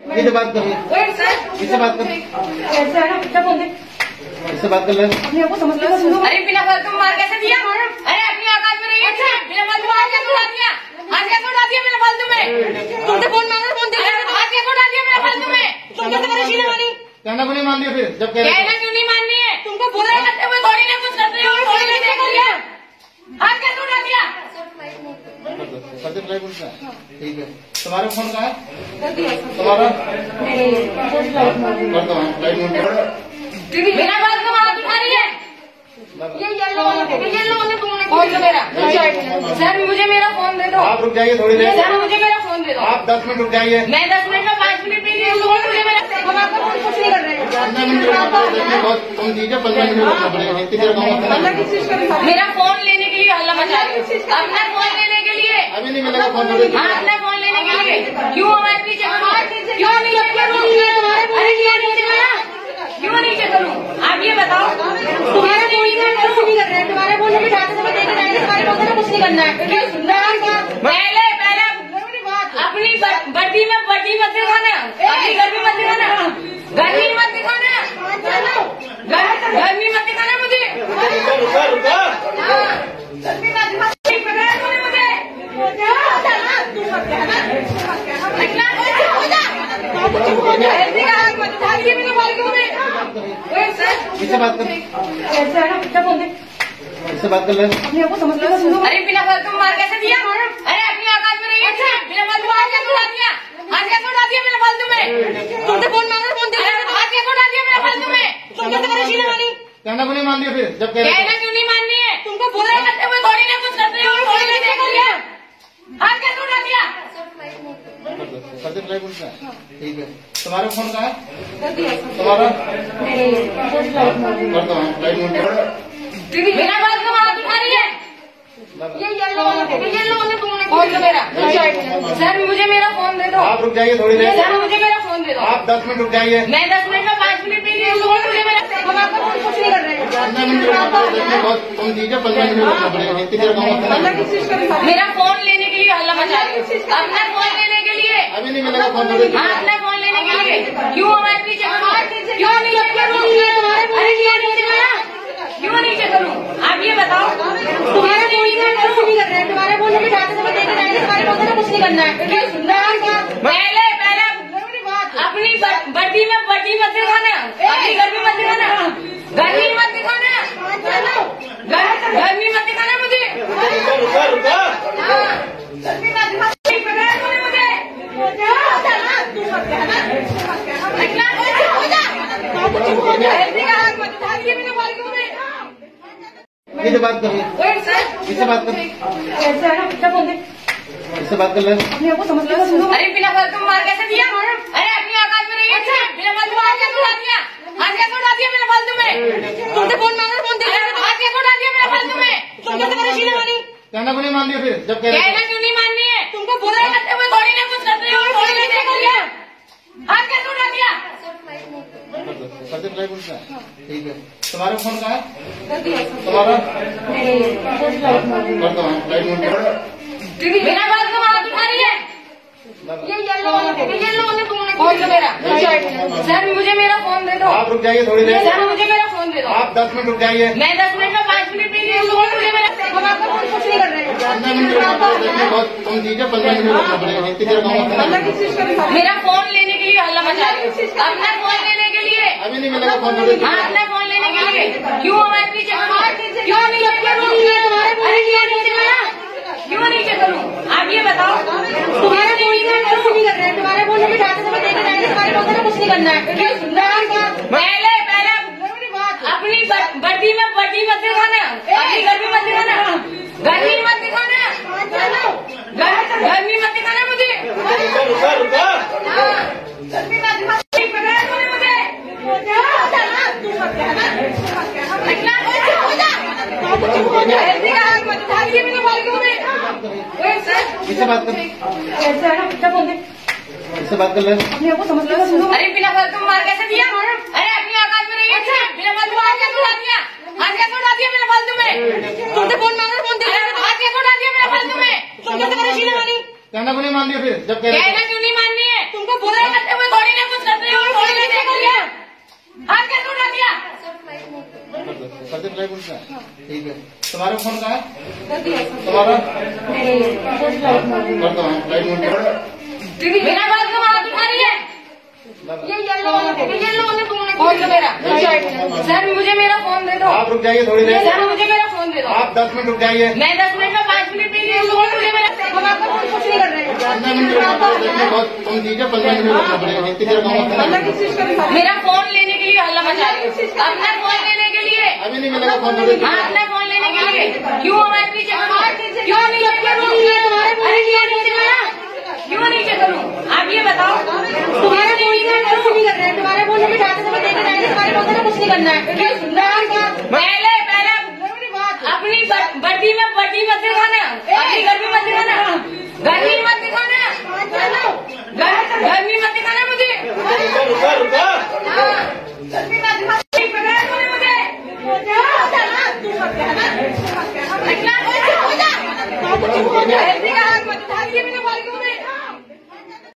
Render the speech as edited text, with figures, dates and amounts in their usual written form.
किससे बात कर रही है? किससे बात कर इससे बात कर ले। अरे बिना बात तुम मार कैसे दिया? अरे अपनी औकात में रहिए। अच्छा बिना बात मार कैसे उड़ा दिया? हाथ कैसे उड़ा दिया बिना फालतू में? तुमने फोन मांगा फोन दिया, हाथ कैसे उड़ा दिया बिना फालतू में? तुमने तो मेरी शीले मानी। कहना क्यों नहीं मान लिया फिर? जब कहना क्यों नहीं माननी है? तुमको बुरा करते हुए थोड़ी ना कुछ करते हो, थोड़ी ना देख लिया। हाथ कैसे उड़ा दिया? ठीक है। तुम्हारा फोन कहाँ है? तुम्हारा बिना बात तुम हाथ उठा रही है। ये येलो वाला तुमने फोन दो मेरा। सर मुझे मेरा फोन दे दो। आप रुक जाइए थोड़ी देर। सर मुझे मेरा फोन दे दो। आप 10 मिनट रुक जाइए। मैं 10 मिनट में 5 मिनट में नहीं दूंगा। मुझे मेरा हम आपका फोन कुछ नहीं कर रहे हैं। 15 मिनट बहुत कम चीज है। 15 मिनट रुकना पड़ेगा। मेरा फोन लेने के लिए हल्ला मचा रही हूँ। अपना फोन लेने के लिए अभी नहीं मिलेगा फोन। हाँ अपना फोन लेने के लिए क्यों हमारे पीछे करूँ? क्यों नीचे करूँ? अरे क्यों नीचे करूँ? क्यों नीचे करूँ? आप ये बताओ। तुम्हारे फोन कुछ नहीं कर रहे हैं। तुम्हारे फोन में जाते समय देखे जाएंगे। तुम्हारे फोन में कुछ नहीं करना है। पहले अपनी बड्डी में बड्डी मत दिखाना। अपनी गर्मी मत दिखाना। गर्मी मत दिखाना। गर्मी मत दिखाना मुझे। किससे बात कर? इससे बात कर ले। अरे बिना बात तुम मार कैसे दिया? अरे अपनी औकात में रहिए। अच्छा बिना बात मार कैसे उड़ा दिया? हाथ कैसे उड़ा दिया बिना फालतू में? तुमने फोन मांगा फोन दिया, हाथ कैसे उड़ा दिया बिना फालतू में? तुमने तो मेरी शीले मानी। कहना क्यों नहीं मान लिया फिर? जब कहना क्यों नहीं माननी है? तुमको बुरा करते हुए थोड़ी ना कुछ करते हो, थोड़ी ना देख लिया। हाथ कैसे उड़ा दिया? ठीक है। तुम्हारा फोन कहाँ है? तुम्हारा बिना बात तुम हाथ उठा रही है। ये येलो वाला तुमने फोन दो मेरा। सर मुझे मेरा फोन दे दो। आप रुक जाइए थोड़ी देर। सर मुझे मेरा फोन दे दो। आप 10 मिनट रुक जाइए। मैं 10 मिनट में 5 मिनट में नहीं दूंगा। मुझे मेरा हम आपका फोन कुछ नहीं कर रहे हैं। 15 मिनट बहुत कम चीज है। 15 मिनट रुकना पड़ेगा। मेरा फोन लेने के लिए हल्ला मचा रही हूँ। अपना फोन लेने के लिए अभी नहीं मिलेगा फोन। हाँ अपना फोन लेने के लिए क्यों हमारे पीछे करूँ? क्यों नीचे करूँ? अरे क्यों नीचे करूँ? क्यों नीचे करूँ? आप ये बताओ। तुम्हारे फोन कुछ नहीं कर रहे हैं। तुम्हारे फोन में जाते समय देखे जाएंगे। तुम्हारे फोन में कुछ नहीं करना है। पहले अपनी बड्डी में बड्डी मत दिखाना। अपनी गर्मी मत दिखाना। गर्मी मत दिखाना। गर्मी मत दिखाना मुझे। किससे बात कर रही है? किससे बात कर? इससे बात कर ले। अरे बिना बात तुम मार कैसे दिया? अरे अपनी औकात में रहिए। अच्छा बिना बात मार कैसे उड़ा दिया? हाथ कैसे उड़ा दिया बिना फालतू में? तुमने फोन मांगा फोन दिया, हाथ कैसे उड़ा दिया बिना फालतू में? तुमने तो मेरी शीले मानी। कहना क्यों नहीं मान लिया फिर? जब कहना क्यों नहीं माननी है? तुमको बुरा करते हुए थोड़ी ना कुछ करते हो, थोड़ी ना देख लिया। हाथ कैसे उड़ा दिया? ठीक है। तुम्हारा फोन कहाँ है? तुम्हारा बिना बात तुम हाथ उठा रही है। ये येलो वाला तुमने फोन दो मेरा। सर मुझे मेरा फोन दे दो। आप रुक जाइए थोड़ी देर। सर मुझे मेरा फोन दे दो। आप 10 मिनट रुक जाइए। मैं 10 मिनट में 5 मिनट में नहीं दूंगा। मुझे मेरा हम आपका फोन कुछ नहीं कर रहे हैं। 15 मिनट बहुत कम चीज है। 15 मिनट रुकना पड़ेगा। मेरा फोन लेने के लिए हल्ला मचा रही हूँ। अपना फोन लेने के लिए अभी नहीं मिलेगा फोन। हाँ अपना फोन लेने के लिए क्यों हमारे पीछे करूँ? क्यों नीचे करूँ? अरे क्यों नीचे करूँ? क्यों नीचे करूँ? आप ये बताओ। तुम्हारे फोन कुछ नहीं कर रहे हैं। तुम्हारे फोन में जाते समय देखे जाएंगे। तुम्हारे फोन में कुछ नहीं करना है। पहले अपनी बड्डी में बड्डी मत दिखाना। अपनी गर्मी मत दिखाना। गर्मी मत दिखाना। गर्मी मत दिखाना मुझे। किससे बात कर? इससे बात कर ले। अरे बिना बात तुम मार कैसे दिया? अरे अपनी औकात में रहिए। अच्छा बिना बात मार कैसे उड़ा दिया? हाथ कैसे उड़ा दिया बिना फालतू में? तुमने फोन मांगा फोन दिया, हाथ कैसे उड़ा दिया बिना फालतू में? तुमने तो मेरी शीले मानी। कहना क्यों नहीं मान लिया फिर? जब कहना क्यों नहीं माननी है? तुमको बुरा करते हुए कुछ है? ठीक है। तुम्हारा फोन कहाँ है? तुम्हारा कर दो लाइट मोड। मेरा बात कब आप उठा रही है? ये येलो वाला फोन दो मेरा। सर मुझे मेरा फोन दे दो। आप रुक जाइए थोड़ी देर। सर मुझे मेरा फोन दे दो। आप 10 मिनट रुक जाइए। मैं 10 मिनट में 5 मिनट नहीं दे दूंगा। मुझे मेरा हम आपका फोन कुछ नहीं कर रहे हैं। 15 मिनट रुकना पड़ेगा। बहुत कम चीज है। 15 मिनट रुकना पड़ेगा। इतनी देर काम होता है। मेरा फोन लेने के लिए हल्ला मचा रही हूँ। अपना फोन लेने के लिए अभी नहीं मिलेगा फोन। हाँ अपना फोन लेने के लिए क्यों हमारे पीछे क्यों नीचे करूँ? अरे क्यों नीचे करा? क्यों नीचे करूँ? आप ये बताओ। तुम्हारे फोन में कुछ नहीं कर रहे हैं। तुम्हारे फोन में जाते समय देखे जाएंगे। तुम्हारे फोन में कुछ नहीं करना है। पहले अपनी बड्डी में बड्डी मत दिखाना। अपनी घर में मत दिखाना। गर्मी मत दिखाना। गर्मी मत दिखाना मुझे। मुझे